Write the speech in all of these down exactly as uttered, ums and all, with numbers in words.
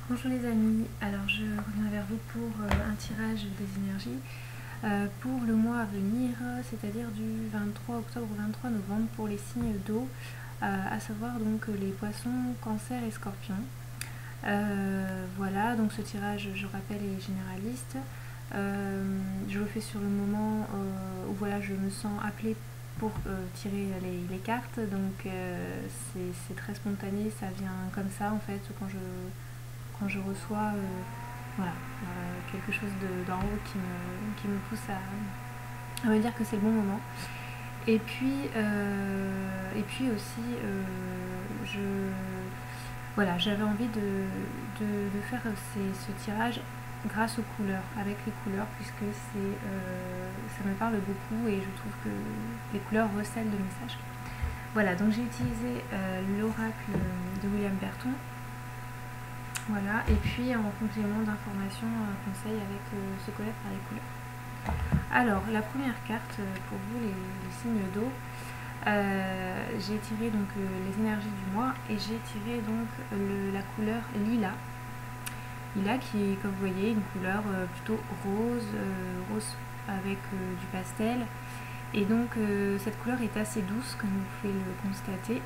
Bonjour les amis, alors je reviens vers vous pour euh, un tirage des énergies euh, pour le mois à venir, c'est-à-dire du vingt-trois octobre au vingt-trois novembre pour les signes d'eau, euh, à savoir donc les poissons, cancer et scorpions. Euh, voilà, donc ce tirage, je rappelle, est généraliste. Euh, je le fais sur le moment euh, où voilà, je me sens appelée pour euh, tirer les, les cartes, donc euh, c'est très spontané, ça vient comme ça en fait quand je quand je reçois euh, voilà, euh, quelque chose d'en haut qui me, qui me pousse à, à me dire que c'est le bon moment. Et puis, euh, et puis aussi, euh, je, voilà, j'avais envie de, de, de faire ces, ce tirage grâce aux couleurs, avec les couleurs, puisque c'est, euh, ça me parle beaucoup et je trouve que les couleurs recèlent le message. Voilà, donc j'ai utilisé euh, l'oracle de William Berton. Voilà, et puis en complément d'informations, un conseil avec euh, se connaître par les couleurs. Alors, la première carte pour vous, les, les signes d'eau, euh, j'ai tiré donc euh, les énergies du mois et j'ai tiré donc le, la couleur lilas. Lilas qui est, comme vous voyez, une couleur euh, plutôt rose, euh, rose avec euh, du pastel. Et donc euh, cette couleur est assez douce, comme vous pouvez le constater.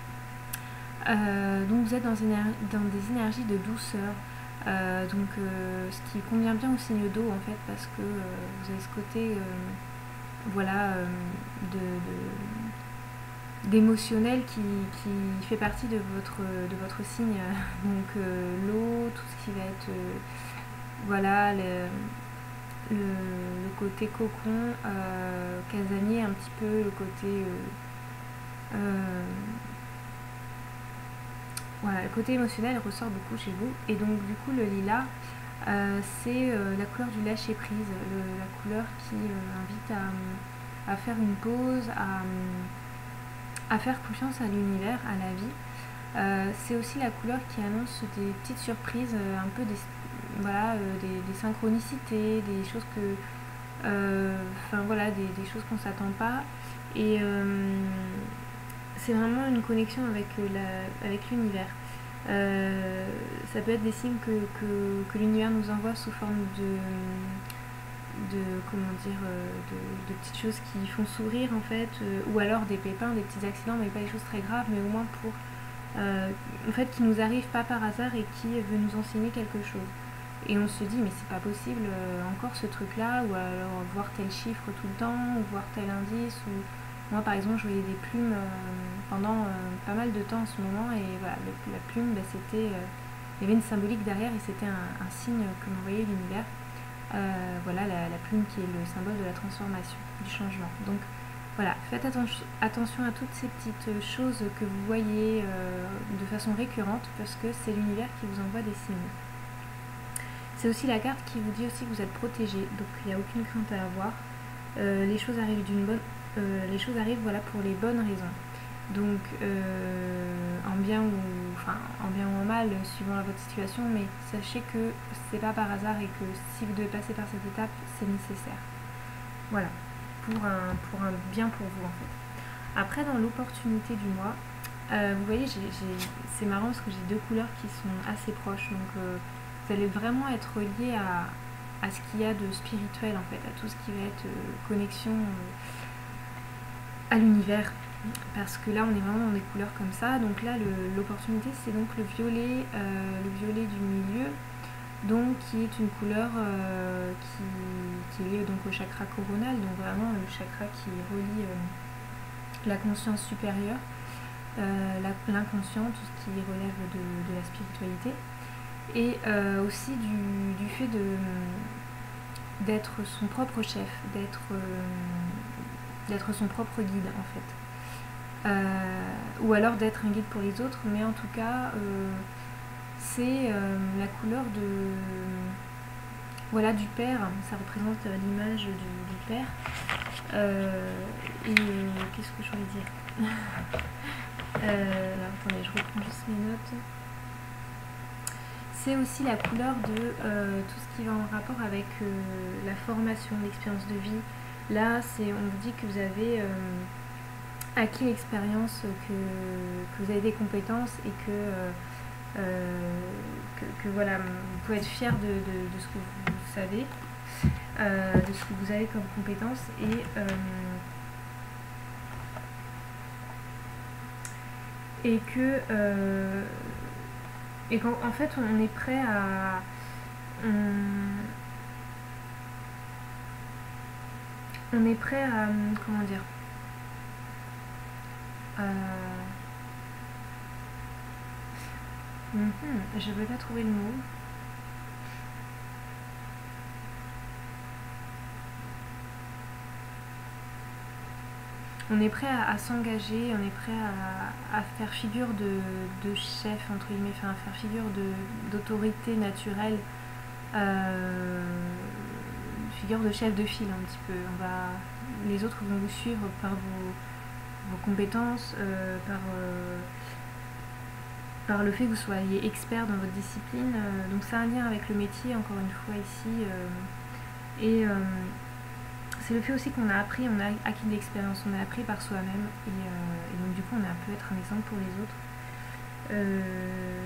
Euh, donc vous êtes dans, dans des énergies de douceur, euh, donc euh, ce qui convient bien au signe d'eau en fait, parce que euh, vous avez ce côté euh, voilà euh, de, de, d'émotionnel qui, qui fait partie de votre, de votre signe, donc euh, l'eau, tout ce qui va être euh, voilà le, le, le côté cocon, euh, casanier un petit peu, le côté euh, euh, voilà, le côté émotionnel ressort beaucoup chez vous. Et donc du coup le lilas, euh, c'est euh, la couleur du lâcher prise, le, la couleur qui euh, invite à, à faire une pause, à, à faire confiance à l'univers, à la vie. Euh, c'est aussi la couleur qui annonce des petites surprises, euh, un peu des, voilà, euh, des, des synchronicités, des choses que, enfin euh, voilà, des, des choses qu'on ne s'attend pas. Et euh, c'est vraiment une connexion avec, la, avec l'univers. Euh, ça peut être des signes que, que, que l'univers nous envoie sous forme de, de comment dire, de, de petites choses qui font sourire en fait, euh, ou alors des pépins, des petits accidents, mais pas des choses très graves, mais au moins pour, euh, en fait, qui nous arrivent pas par hasard et qui veut nous enseigner quelque chose. Et on se dit mais c'est pas possible, euh, encore ce truc là, ou alors voir tel chiffre tout le temps, ou voir tel indice, ou moi par exemple je voyais des plumes euh, pendant euh, pas mal de temps en ce moment, et voilà, le, la plume bah, c'était, euh, il y avait une symbolique derrière et c'était un, un signe que m'envoyait l'univers. Euh, voilà la, la plume qui est le symbole de la transformation, du changement. Donc voilà, faites atten attention à toutes ces petites choses que vous voyez euh, de façon récurrente, parce que c'est l'univers qui vous envoie des signes. C'est aussi la carte qui vous dit aussi que vous êtes protégé, donc il n'y a aucune crainte à avoir. Euh, les choses arrivent d'une bonne, euh, les choses arrivent voilà pour les bonnes raisons. Donc euh, en bien ou enfin en bien ou en mal suivant votre situation, mais sachez que c'est pas par hasard et que si vous devez passer par cette étape, c'est nécessaire. Voilà, pour un, pour un bien pour vous en fait. Après dans l'opportunité du mois, euh, vous voyez, c'est marrant parce que j'ai deux couleurs qui sont assez proches, donc euh, vous allez vraiment être lié à, à ce qu'il y a de spirituel en fait, à tout ce qui va être euh, connexion euh, à l'univers, parce que là on est vraiment dans des couleurs comme ça. Donc là l'opportunité c'est donc le violet, euh, le violet du milieu, donc qui est une couleur euh, qui, qui est liée donc au chakra coronal, donc vraiment le chakra qui relie euh, la conscience supérieure, euh, l'inconscient, tout ce qui relève de, de la spiritualité, et euh, aussi du, du fait de d'être son propre chef, d'être euh, d'être son propre guide en fait, euh, ou alors d'être un guide pour les autres, mais en tout cas euh, c'est euh, la couleur de voilà du père, ça représente l'image du, du père, euh, et euh, qu'est-ce que je voulais dire euh, alors, attendez, je reprends juste mes notes. C'est aussi la couleur de euh, tout ce qui va en rapport avec euh, la formation, l'expérience de vie. Là, c'est, on vous dit que vous avez euh, acquis l'expérience, que, que vous avez des compétences et que, euh, que, que voilà, vous pouvez être fier de, de, de ce que vous savez, euh, de ce que vous avez comme compétences et euh, et que euh, et qu'en en fait on est prêt à on, on est prêt à comment dire euh, mm-hmm, je ne vais pas trouver le mot. On est prêt à, à s'engager, on est prêt à, à faire figure de, de chef, entre guillemets, enfin, à faire figure d'autorité naturelle, euh, figure de chef de file un petit peu. On va, les autres vont vous suivre par vos, vos compétences, euh, par, euh, par le fait que vous soyez expert dans votre discipline. Euh, donc ça a un lien avec le métier, encore une fois, ici. Euh, et... Euh, c'est le fait aussi qu'on a appris, on a acquis de l'expérience, on a appris par soi-même et, euh, et donc du coup on a pu être un exemple pour les autres. Euh,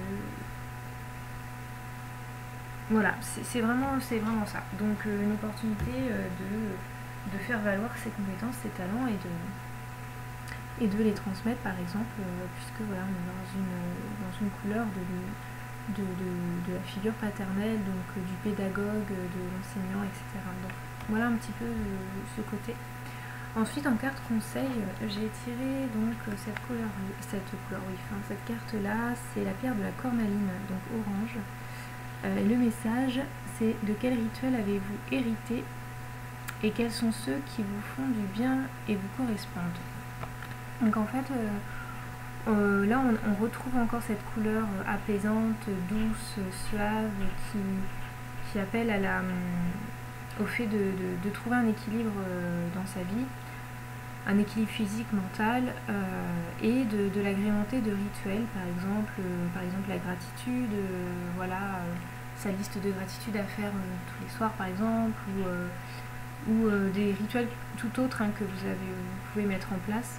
voilà, c'est vraiment, vraiment ça. Donc euh, une opportunité euh, de, de faire valoir ses compétences, ses talents et de, et de les transmettre par exemple, euh, puisque voilà, on est dans une, dans une couleur de, de, de, de la figure paternelle, donc euh, du pédagogue, de l'enseignant, et cetera. Donc, voilà un petit peu euh, ce côté. Ensuite, en carte conseil, euh, j'ai tiré donc cette couleur, cette couleur, oui, enfin cette carte là, c'est la pierre de la cornaline, donc orange. Euh, et le message, c'est de quel rituel avez-vous hérité et quels sont ceux qui vous font du bien et vous correspondent. Donc en fait, euh, euh, là on, on retrouve encore cette couleur apaisante, douce, suave, qui, qui appelle à la au fait de, de, de trouver un équilibre euh, dans sa vie, un équilibre physique, mental, euh, et de, de l'agrémenter de rituels, par exemple, euh, par exemple la gratitude, euh, voilà, euh, sa liste de gratitude à faire euh, tous les soirs, par exemple, ou, euh, ou euh, des rituels tout autres hein, que vous, avez, vous pouvez mettre en place,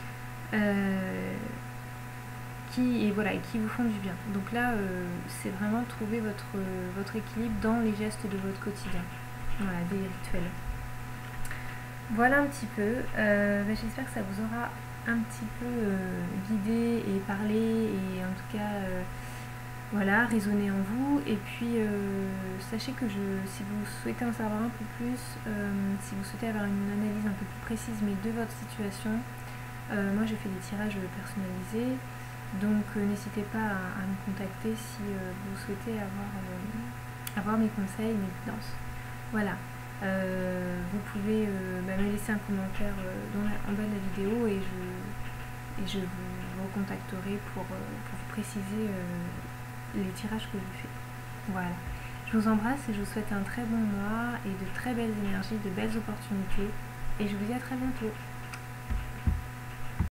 euh, qui, et voilà, et qui vous font du bien. Donc là, euh, c'est vraiment trouver votre, votre équilibre dans les gestes de votre quotidien. Voilà, des rituels. Voilà un petit peu. Euh, ben j'espère que ça vous aura un petit peu euh, guidé et parlé et en tout cas euh, voilà, résonné en vous. Et puis euh, sachez que je, si vous souhaitez en savoir un peu plus, euh, si vous souhaitez avoir une analyse un peu plus précise mais de votre situation, euh, moi j'ai fait des tirages personnalisés. Donc euh, n'hésitez pas à, à me contacter si euh, vous souhaitez avoir, euh, avoir mes conseils, mes guidances. Voilà, euh, vous pouvez euh, bah, me laisser un commentaire euh, dans la, en bas de la vidéo et je, et je vous recontacterai pour, euh, pour vous préciser euh, les tirages que je fais. Voilà, je vous embrasse et je vous souhaite un très bon mois et de très belles énergies, de belles opportunités et je vous dis à très bientôt.